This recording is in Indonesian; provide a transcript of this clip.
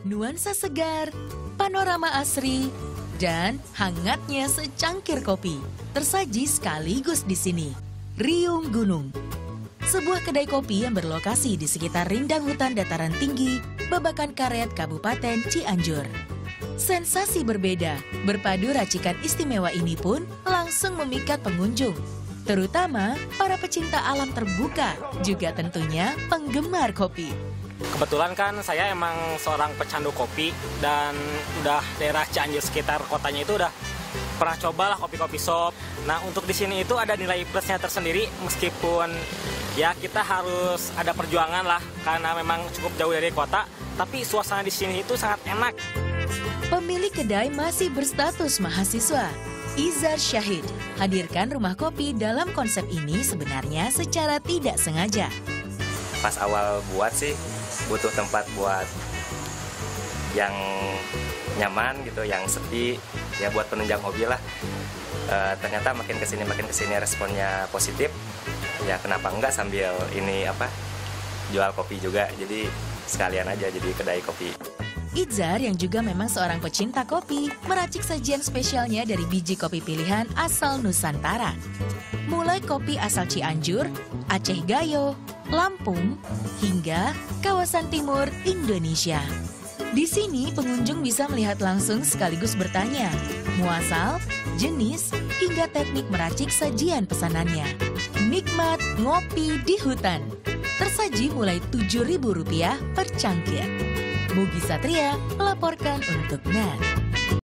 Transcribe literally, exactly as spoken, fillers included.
nuansa segar, panorama asri, dan hangatnya secangkir kopi tersaji sekaligus di sini. Riung Gunung, sebuah kedai kopi yang berlokasi di sekitar rindang hutan dataran tinggi, Babakan Karet, Kabupaten Cianjur. Sensasi berbeda, berpadu racikan istimewa ini pun langsung memikat pengunjung, terutama para pecinta alam terbuka, juga tentunya penggemar kopi. Kebetulan kan saya emang seorang pecandu kopi dan udah daerah Cianjur sekitar kotanya itu udah pernah cobalah kopi-kopi shop. Nah, untuk di sini itu ada nilai plusnya tersendiri meskipun ya kita harus ada perjuangan lah karena memang cukup jauh dari kota, tapi suasana di sini itu sangat enak. Pemilik kedai masih berstatus mahasiswa. Izar Syahid hadirkan rumah kopi dalam konsep ini sebenarnya secara tidak sengaja. Pas awal buat sih butuh tempat buat yang nyaman gitu, yang sepi, ya buat penunjang hobi lah. E, ternyata makin kesini makin kesini responnya positif. Ya kenapa enggak sambil ini apa jual kopi juga, jadi sekalian aja jadi kedai kopi. Izar yang juga memang seorang pecinta kopi, meracik sajian spesialnya dari biji kopi pilihan asal Nusantara. Mulai kopi asal Cianjur, Aceh Gayo, Lampung, hingga kawasan timur Indonesia. Di sini pengunjung bisa melihat langsung sekaligus bertanya, muasal, jenis, hingga teknik meracik sajian pesanannya. Nikmat ngopi di hutan, tersaji mulai tujuh ribu rupiah per cangkir. Mugi Satria melaporkan untuk N E T.